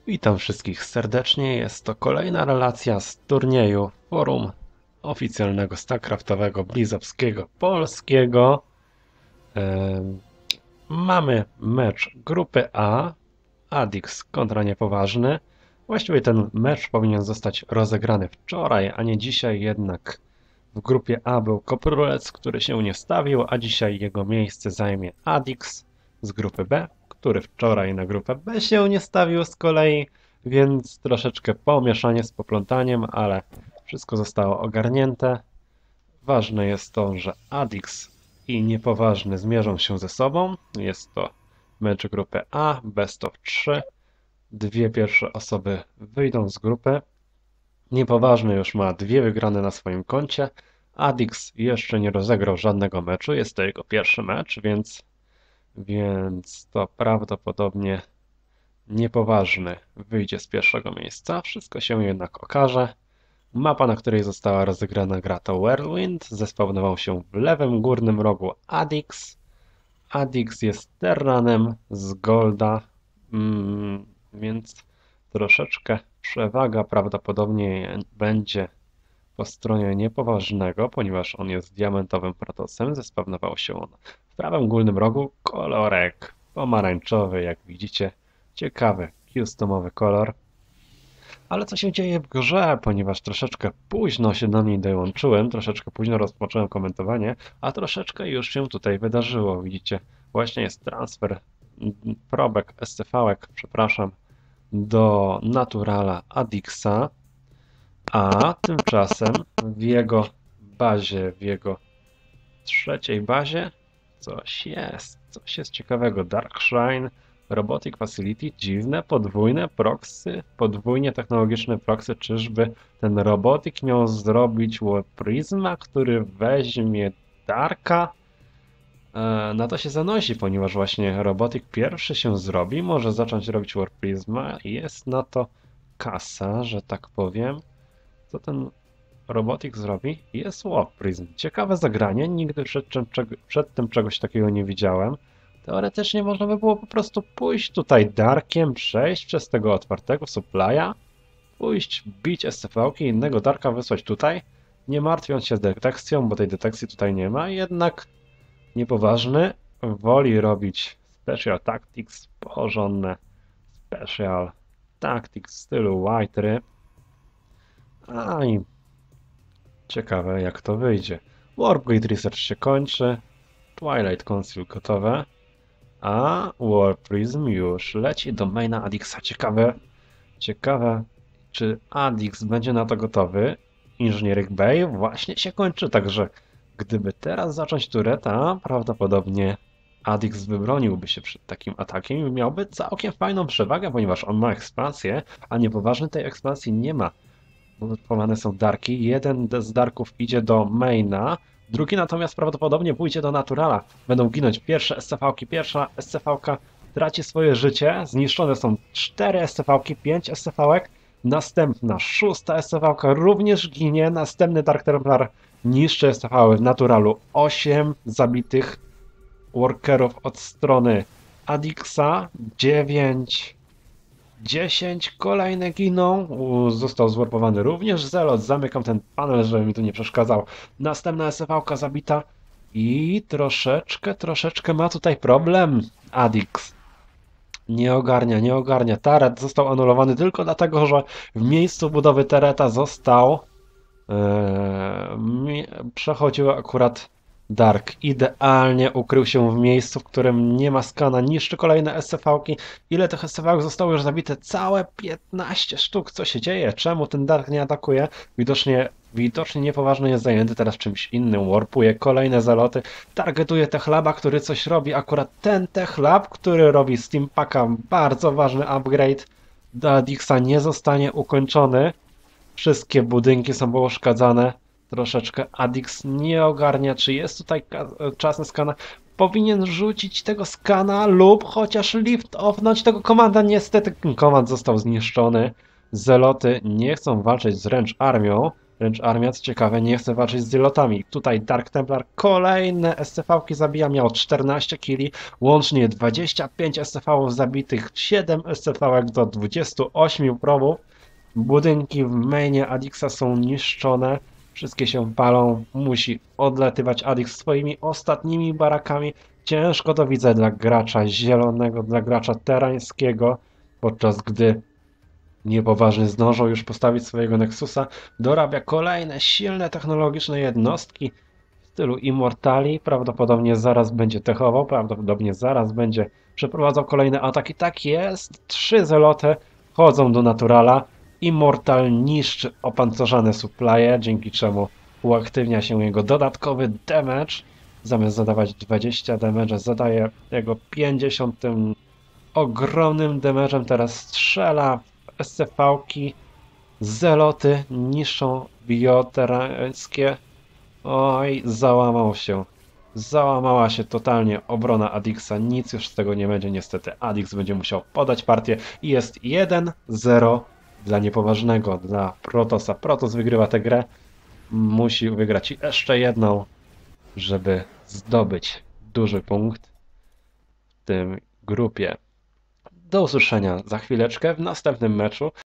Witam wszystkich serdecznie. Jest to kolejna relacja z turnieju forum oficjalnego StarCraftowego Blizzowskiego Polskiego. Mamy mecz grupy A, Adix kontra Niepoważny. Właściwie ten mecz powinien zostać rozegrany wczoraj, a nie dzisiaj, jednak w grupie A był Koprulec, który się nie stawił, a dzisiaj jego miejsce zajmie Adix z grupy B, który wczoraj na grupę B się nie stawił z kolei, więc troszeczkę pomieszanie z poplątaniem, ale wszystko zostało ogarnięte. Ważne jest to, że Adix i Niepoważny zmierzą się ze sobą. Jest to mecz grupy A, best of 3. Dwie pierwsze osoby wyjdą z grupy. Niepoważny już ma 2 wygrane na swoim koncie. Adix jeszcze nie rozegrał żadnego meczu. Jest to jego pierwszy mecz, więc to prawdopodobnie Niepoważny wyjdzie z pierwszego miejsca. Wszystko się jednak okaże. Mapa, na której została rozegrana gra, to Whirlwind. Zespawnował się w lewym górnym rogu Adix. Adix jest Terranem z Golda, więc troszeczkę przewaga prawdopodobnie będzie po stronie Niepoważnego, ponieważ on jest diamentowym Protosem. Zespawnował się on w prawym górnym rogu. Kolorek pomarańczowy, jak widzicie. Ciekawy, customowy kolor. Ale co się dzieje w grze, ponieważ troszeczkę późno się do niej dołączyłem, troszeczkę późno rozpocząłem komentowanie, a troszeczkę już się tutaj wydarzyło. Widzicie, właśnie jest transfer probek, SCV-ek, przepraszam, do Naturala Adixa, a tymczasem w jego bazie, w jego trzeciej bazie coś jest ciekawego. Dark Shrine, Robotic Facility, dziwne, podwójne proxy, podwójnie technologiczne proxy. Czyżby ten Robotic miał zrobić War Prisma, który weźmie Darka? Na to się zanosi, ponieważ właśnie Robotic pierwszy się zrobi, może zacząć robić War Prisma i jest na to kasa, że tak powiem. Co ten Robotic zrobi? Jest War Prism. Ciekawe zagranie, nigdy przed tym czegoś takiego nie widziałem. Teoretycznie można by było po prostu pójść tutaj Darkiem, przejść przez tego otwartego supply'a, pójść, bić SCV-ki, innego Darka wysłać tutaj, nie martwiąc się detekcją, bo tej detekcji tutaj nie ma, jednak Niepoważny woli robić Special Tactics, porządne Special Tactics w stylu White. A i ciekawe jak to wyjdzie. Warpgate Research się kończy, Twilight Council gotowe. A War Prism już leci do maina Adixa. Ciekawe, czy Adix będzie na to gotowy. Inżynieryk Bay właśnie się kończy, także gdyby teraz zacząć tureta, prawdopodobnie Adix wybroniłby się przed takim atakiem i miałby całkiem fajną przewagę, ponieważ on ma ekspansję, a Niepoważny tej ekspansji nie ma. Budowane są Darki. Jeden z Darków idzie do maina, drugi natomiast prawdopodobnie pójdzie do Naturala. Będą ginąć pierwsze SCV-ki. Pierwsza SCV-ka traci swoje życie. Zniszczone są 4 SCV-ki, 5 SCV-ek. Następna, 6. SCV-ka również ginie. Następny Dark Templar niszczy SCV-y w Naturalu. 8 zabitych workerów od strony Adixa. 9... 10, kolejne giną. Został zwarpowany również Zelot. Zamykam ten panel, żeby mi tu nie przeszkadzał. Następna SCV-ka zabita. I troszeczkę ma tutaj problem Adix. Nie ogarnia. Taret został anulowany tylko dlatego, że w miejscu budowy Tareta został przechodził akurat Dark. Idealnie ukrył się w miejscu, w którym nie ma skana. Niszczy kolejne SCV-ki. Ile tych SCV-ek zostało już zabite? Całe 15 sztuk. Co się dzieje? Czemu ten Dark nie atakuje? Widocznie Niepoważny jest zajęty teraz czymś innym. Warpuje kolejne zaloty. Targetuje Techlaba, który coś robi. Akurat ten Techlab, który robi Steampaka. Bardzo ważny upgrade do Adixa nie zostanie ukończony. Wszystkie budynki są poszkadzane. Troszeczkę Adix nie ogarnia, czy jest tutaj czas na skana. Powinien rzucić tego skana lub chociaż lift offnąć tego komanda. Niestety komand został zniszczony. Zeloty nie chcą walczyć z wręcz armią. Wręcz armia, co ciekawe, nie chce walczyć z Zylotami. Tutaj Dark Templar kolejne SCV-ki zabija, miał 14 killi, łącznie 25 SCV-ów zabitych, 7 SCV-ek do 28 probów. Budynki w mainie Adixa są niszczone, wszystkie się palą, musi odlatywać Adix swoimi ostatnimi barakami. Ciężko to widzę dla gracza zielonego, dla gracza terańskiego, podczas gdy niepoważny zdążył już postawić swojego Nexusa, dorabia kolejne silne technologiczne jednostki w stylu Immortali, prawdopodobnie zaraz będzie techował, prawdopodobnie zaraz będzie przeprowadzał kolejne ataki. Tak jest, 3 zeloty chodzą do Naturala, Immortal niszczy opancerzane supply'e, dzięki czemu uaktywnia się jego dodatkowy damage. Zamiast zadawać 20 damage, zadaje jego 50 tym ogromnym damage'em, teraz strzela w SCV-ki, zeloty niszczą bioterańskie. Oj, załamał się. Załamała się totalnie obrona Adixa, nic już z tego nie będzie niestety. Adix będzie musiał podać partię i jest 1-0 dla niepoważnego, dla Protosa. Protos wygrywa tę grę, musi wygrać jeszcze jedną, żeby zdobyć duży punkt w tym grupie. Do usłyszenia za chwileczkę w następnym meczu.